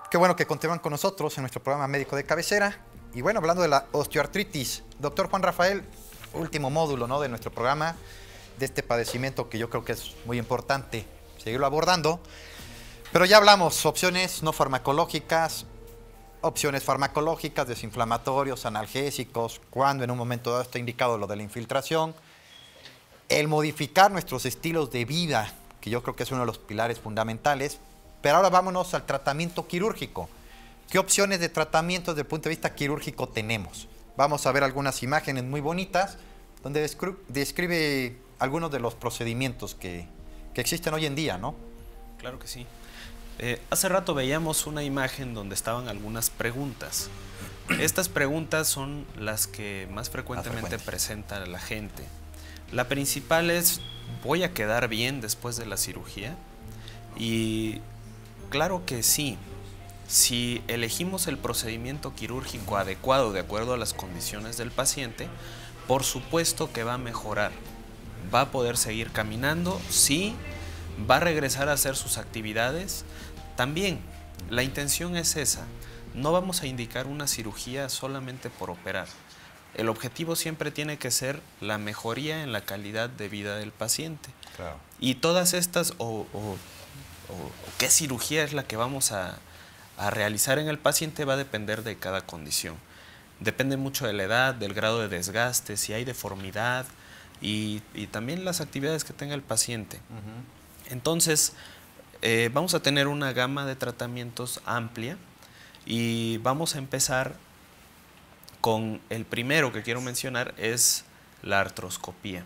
Qué bueno que continúan con nosotros en nuestro programa médico de cabecera. Y bueno, hablando de la osteoartritis, doctor Juan Rafael, último módulo, ¿no?, de nuestro programa, de este padecimiento que yo creo que es muy importante seguirlo abordando. Pero ya hablamos, opciones no farmacológicas, opciones farmacológicas, desinflamatorios, analgésicos, cuando en un momento dado está indicado lo de la infiltración, el modificar nuestros estilos de vida, que yo creo que es uno de los pilares fundamentales. Pero ahora vámonos al tratamiento quirúrgico. ¿Qué opciones de tratamiento desde el punto de vista quirúrgico tenemos? Vamos a ver algunas imágenes muy bonitas donde describe algunos de los procedimientos que existen hoy en día, ¿no? Claro que sí. Hace rato veíamos una imagen donde estaban algunas preguntas. Estas preguntas son las que más frecuentemente presenta la gente. La principal es, ¿voy a quedar bien después de la cirugía? Y claro que sí. Si elegimos el procedimiento quirúrgico adecuado de acuerdo a las condiciones del paciente, por supuesto que va a mejorar. Va a poder seguir caminando, sí. Va a regresar a hacer sus actividades. También, la intención es esa. No vamos a indicar una cirugía solamente por operar. El objetivo siempre tiene que ser la mejoría en la calidad de vida del paciente. Claro. Y todas estas, qué cirugía es la que vamos a realizar en el paciente, va a depender de cada condición. Depende mucho de la edad, del grado de desgaste, si hay deformidad y también las actividades que tenga el paciente. Entonces, vamos a tener una gama de tratamientos amplia y vamos a empezar con el primero que quiero mencionar, es la artroscopía.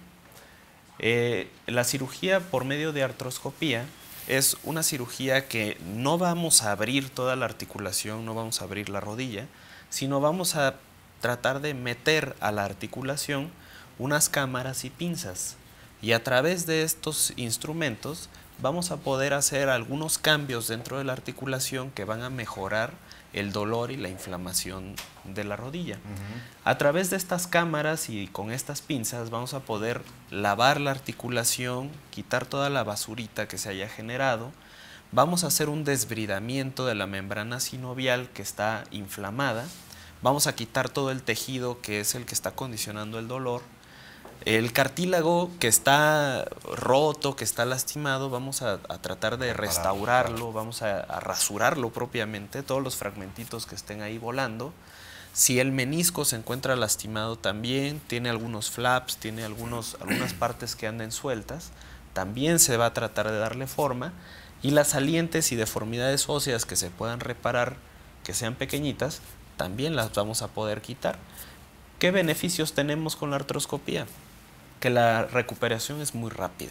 La cirugía por medio de artroscopía es una cirugía que no vamos a abrir toda la articulación, no vamos a abrir la rodilla, sino vamos a tratar de meter a la articulación unas cámaras y pinzas. Y a través de estos instrumentos vamos a poder hacer algunos cambios dentro de la articulación que van a mejorar el dolor y la inflamación de la rodilla. A través de estas cámaras y con estas pinzas vamos a poder lavar la articulación, quitar toda la basurita que se haya generado. Vamos a hacer un desbridamiento de la membrana sinovial que está inflamada. Vamos a quitar todo el tejido que es el que está condicionando el dolor. El cartílago que está roto, que está lastimado, vamos a tratar de restaurarlo, vamos a rasurarlo propiamente, todos los fragmentitos que estén ahí volando. Si el menisco se encuentra lastimado también, tiene algunos flaps, tiene algunas partes que anden sueltas, también se va a tratar de darle forma. Y las salientes y deformidades óseas que se puedan reparar, que sean pequeñitas, también las vamos a poder quitar. ¿Qué beneficios tenemos con la artroscopía? Que la recuperación es muy rápida.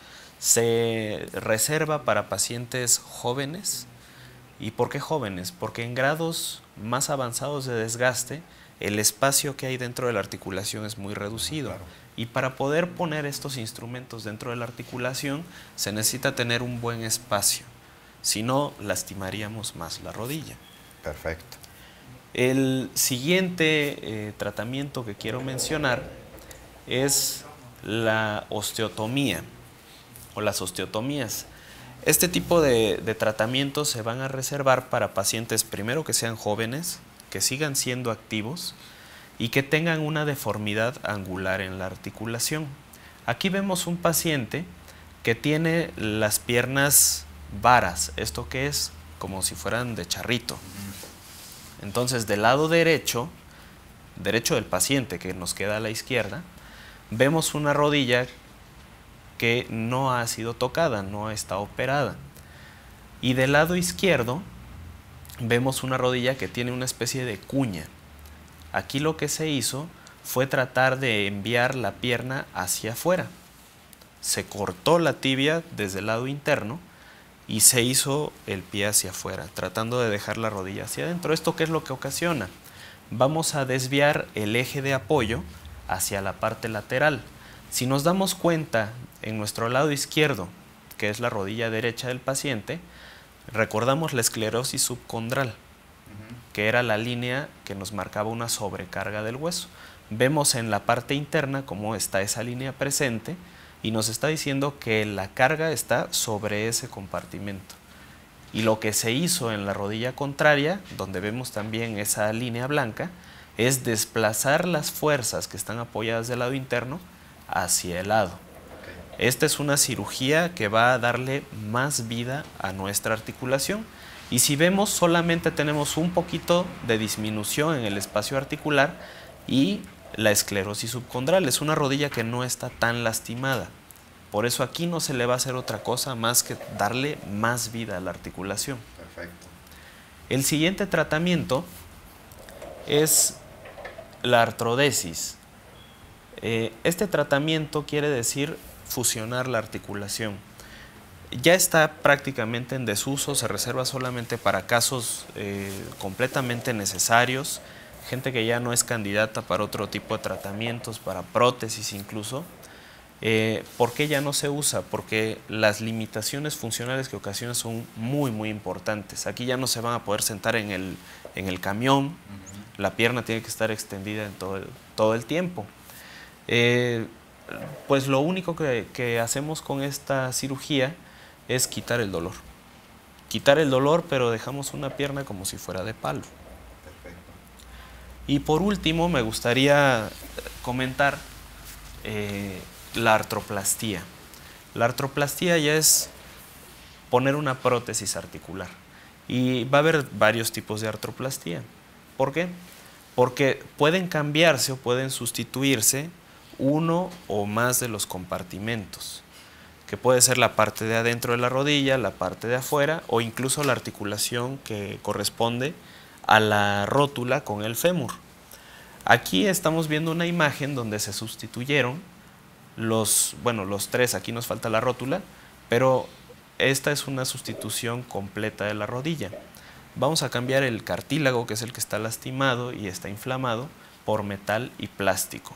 Se reserva para pacientes jóvenes. ¿Y por qué jóvenes? Porque en grados más avanzados de desgaste, el espacio que hay dentro de la articulación es muy reducido. Claro. Y para poder poner estos instrumentos dentro de la articulación, se necesita tener un buen espacio. Si no, lastimaríamos más la rodilla. Perfecto. El siguiente tratamiento que quiero mencionar es la osteotomía o las osteotomías. Este tipo de tratamientos se van a reservar para pacientes, primero, que sean jóvenes, que sigan siendo activos y que tengan una deformidad angular en la articulación. Aquí vemos un paciente que tiene las piernas varas, esto que es como si fueran de charrito. Entonces, del lado derecho del paciente, que nos queda a la izquierda, vemos una rodilla que no ha sido tocada, no está operada. Y del lado izquierdo vemos una rodilla que tiene una especie de cuña. Aquí lo que se hizo fue tratar de enviar la pierna hacia afuera. Se cortó la tibia desde el lado interno y se hizo el pie hacia afuera, tratando de dejar la rodilla hacia adentro. ¿Esto qué es lo que ocasiona? Vamos a desviar el eje de apoyo hacia la parte lateral. Si nos damos cuenta, en nuestro lado izquierdo, que es la rodilla derecha del paciente, recordamos la esclerosis subcondral, que era la línea que nos marcaba una sobrecarga del hueso. Vemos en la parte interna cómo está esa línea presente y nos está diciendo que la carga está sobre ese compartimento. Y lo que se hizo en la rodilla contraria, donde vemos también esa línea blanca, es desplazar las fuerzas que están apoyadas del lado interno hacia el lado. Esta es una cirugía que va a darle más vida a nuestra articulación. Y si vemos, solamente tenemos un poquito de disminución en el espacio articular y la esclerosis subcondral. Es una rodilla que no está tan lastimada. Por eso aquí no se le va a hacer otra cosa más que darle más vida a la articulación. Perfecto. El siguiente tratamiento es la artrodesis. Este tratamiento quiere decir fusionar la articulación. Ya está prácticamente en desuso, se reserva solamente para casos completamente necesarios, gente que ya no es candidata para otro tipo de tratamientos, para prótesis incluso. ¿Por qué ya no se usa? Porque las limitaciones funcionales que ocasiona son muy importantes. Aquí ya no se van a poder sentar en el camión, la pierna tiene que estar extendida en todo el tiempo. Pues lo único que hacemos con esta cirugía es quitar el dolor. Quitar el dolor, pero dejamos una pierna como si fuera de palo. Perfecto. Y por último me gustaría comentar la artroplastía. La artroplastía ya es poner una prótesis articular. Y va a haber varios tipos de artroplastía. ¿Por qué? Porque pueden cambiarse o pueden sustituirse uno o más de los compartimentos, que puede ser la parte de adentro de la rodilla, la parte de afuera o incluso la articulación que corresponde a la rótula con el fémur. Aquí estamos viendo una imagen donde se sustituyeron los tres, aquí nos falta la rótula, pero esta es una sustitución completa de la rodilla. Vamos a cambiar el cartílago, que es el que está lastimado y está inflamado, por metal y plástico.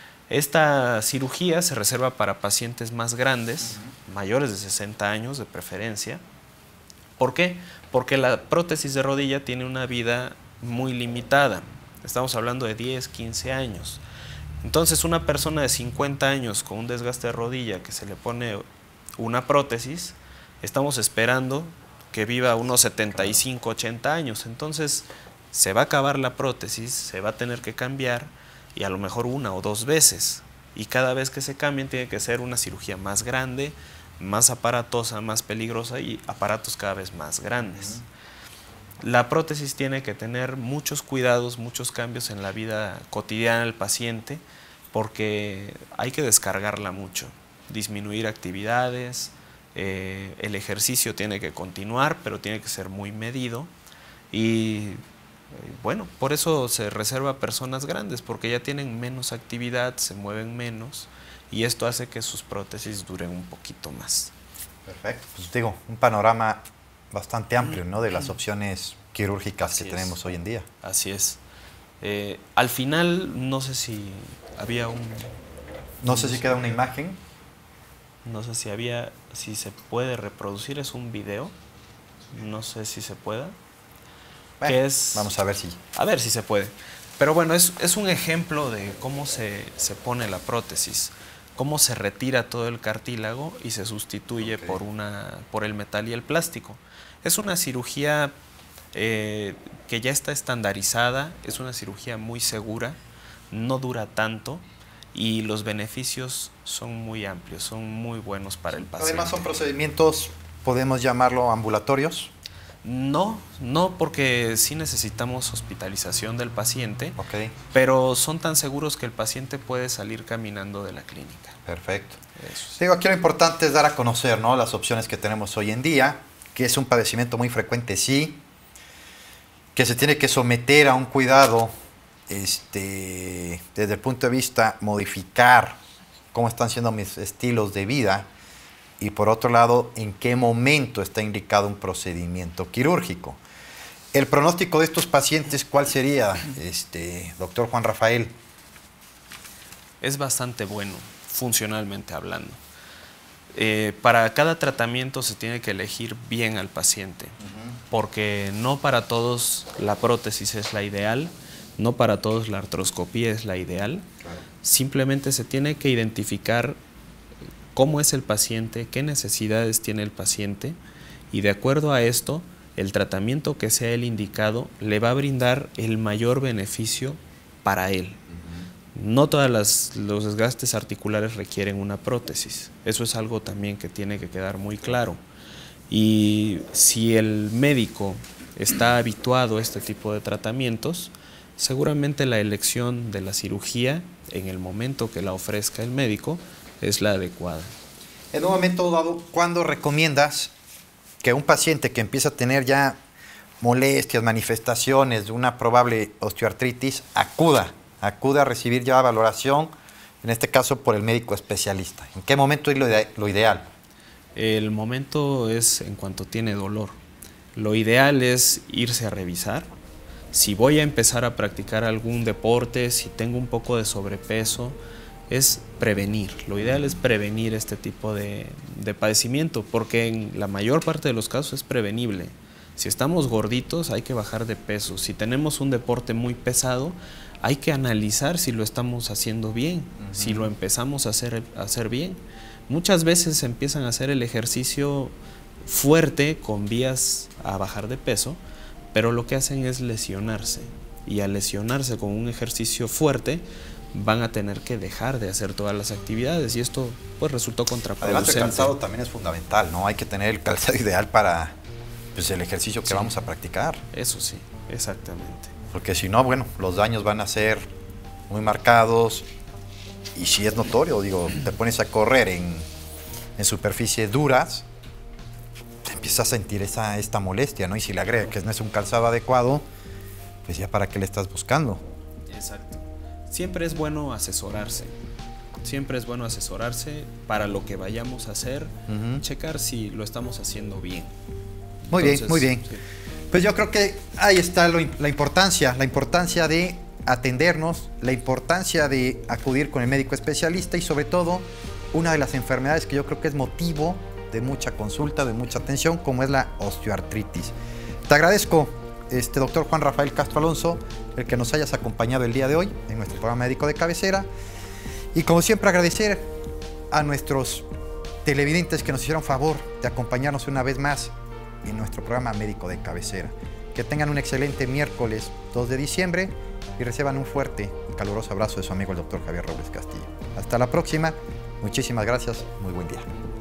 Esta cirugía se reserva para pacientes más grandes, mayores de 60 años de preferencia. ¿Por qué? Porque la prótesis de rodilla tiene una vida muy limitada. Estamos hablando de 10, 15 años. Entonces, una persona de 50 años con un desgaste de rodilla que se le pone una prótesis, estamos esperando que viva unos 75, 80 años. Entonces, se va a acabar la prótesis, se va a tener que cambiar y a lo mejor una o dos veces. Y cada vez que se cambien tiene que ser una cirugía más grande, más aparatosa, más peligrosa y aparatos cada vez más grandes. La prótesis tiene que tener muchos cuidados, muchos cambios en la vida cotidiana del paciente, porque hay que descargarla mucho, disminuir actividades, el ejercicio tiene que continuar, pero tiene que ser muy medido y bueno, por eso se reserva a personas grandes, porque ya tienen menos actividad, se mueven menos y esto hace que sus prótesis duren un poquito más. Perfecto, pues digo, un panorama bastante amplio, ¿no?, de las opciones quirúrgicas que tenemos hoy en día. Así es. Al final, no sé si había No sé si queda una imagen. No sé si se puede reproducir, es un video, no sé si se pueda. Bueno, vamos a ver si. A ver si se puede. Pero bueno, es un ejemplo de cómo se pone la prótesis, cómo se retira todo el cartílago y se sustituye por el metal y el plástico. Es una cirugía que ya está estandarizada, es una cirugía muy segura, no dura tanto y los beneficios son muy amplios, son muy buenos para el paciente. Además son procedimientos, podemos llamarlo ambulatorios. No, porque sí necesitamos hospitalización del paciente, pero son tan seguros que el paciente puede salir caminando de la clínica. Perfecto. Eso sí. Digo, aquí lo importante es dar a conocer, ¿no?, las opciones que tenemos hoy en día, que es un padecimiento muy frecuente, sí, que se tiene que someter a un cuidado desde el punto de vista modificar cómo están siendo mis estilos de vida. Y por otro lado, ¿en qué momento está indicado un procedimiento quirúrgico? El pronóstico de estos pacientes, ¿cuál sería, doctor Juan Rafael? Es bastante bueno, funcionalmente hablando. Para cada tratamiento se tiene que elegir bien al paciente, porque no para todos la prótesis es la ideal, no para todos la artroscopía es la ideal. Claro. Simplemente se tiene que identificar cómo es el paciente, qué necesidades tiene el paciente y de acuerdo a esto, el tratamiento que sea el indicado le va a brindar el mayor beneficio para él. No todos los desgastes articulares requieren una prótesis. Eso es algo también que tiene que quedar muy claro. Y si el médico está habituado a este tipo de tratamientos, seguramente la elección de la cirugía en el momento que la ofrezca el médico es la adecuada. En un momento dado, ¿cuándo recomiendas que un paciente que empieza a tener ya molestias, manifestaciones de una probable osteoartritis acuda a recibir ya valoración, en este caso por el médico especialista? ¿En qué momento es lo ideal? El momento es en cuanto tiene dolor. Lo ideal es irse a revisar. Si voy a empezar a practicar algún deporte, si tengo un poco de sobrepeso, es prevenir. Lo ideal es prevenir este tipo de padecimiento, porque en la mayor parte de los casos es prevenible. Si estamos gorditos, hay que bajar de peso. Si tenemos un deporte muy pesado, hay que analizar si lo estamos haciendo bien, si lo empezamos a hacer bien. Muchas veces empiezan a hacer el ejercicio fuerte con vías a bajar de peso, pero lo que hacen es lesionarse. Y al lesionarse con un ejercicio fuerte, van a tener que dejar de hacer todas las actividades y esto pues resultó contraproducente. Además, el calzado también es fundamental, ¿no? Hay que tener el calzado ideal para pues, el ejercicio que vamos a practicar. Eso sí, exactamente. Porque si no, bueno, los daños van a ser muy marcados y si es notorio, digo, te pones a correr en superficies duras, te empiezas a sentir esta molestia, ¿no? Y si le agregas que no es un calzado adecuado, pues ya para qué le estás buscando. Exacto. Siempre es bueno asesorarse. Siempre es bueno asesorarse para lo que vayamos a hacer, checar si lo estamos haciendo bien. Muy bien, muy bien. Sí. Pues yo creo que ahí está la importancia de atendernos, la importancia de acudir con el médico especialista y sobre todo una de las enfermedades que yo creo que es motivo de mucha consulta, de mucha atención, como es la osteoartritis. Te agradezco, doctor Juan Rafael Castro Alonso, el que nos hayas acompañado el día de hoy en nuestro programa médico de cabecera. Y como siempre agradecer a nuestros televidentes que nos hicieron favor de acompañarnos una vez más en nuestro programa médico de cabecera. Que tengan un excelente miércoles 2 de diciembre y reciban un fuerte y caluroso abrazo de su amigo el doctor Javier Robles Castillo. Hasta la próxima, muchísimas gracias, muy buen día.